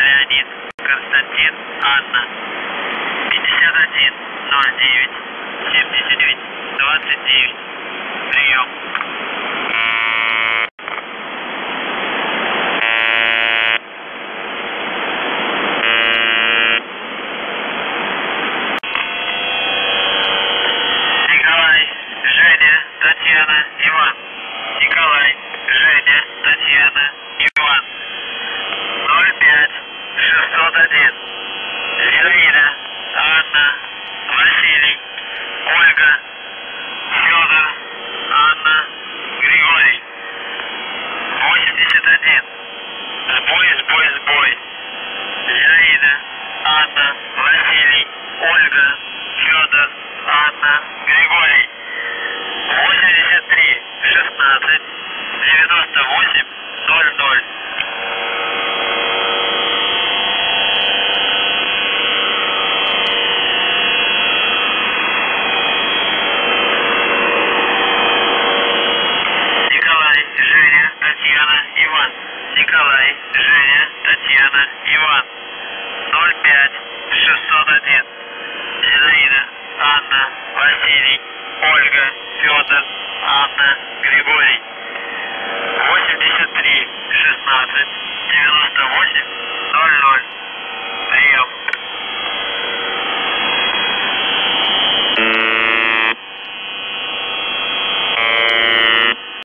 Леонид, Константин, Анна. 51 09 79 29. Прием. Николай, Женя, Татьяна, Иван. Николай, Женя, Татьяна, Иван. 05 601. Зинаида, Анна, Василий, Ольга, Федор, Анна, Григорий. 81. Сбой, сбой, сбой. Зинаида, Анна, Василий, Ольга, Федор, Анна, Григорий. 83 16 98 00. Николай, Женя, Татьяна, Иван. Николай, Женя, Татьяна, Иван. 05 601. Зинаида, Анна, Василий, Ольга, Федор, Анна, Григорий. 83 16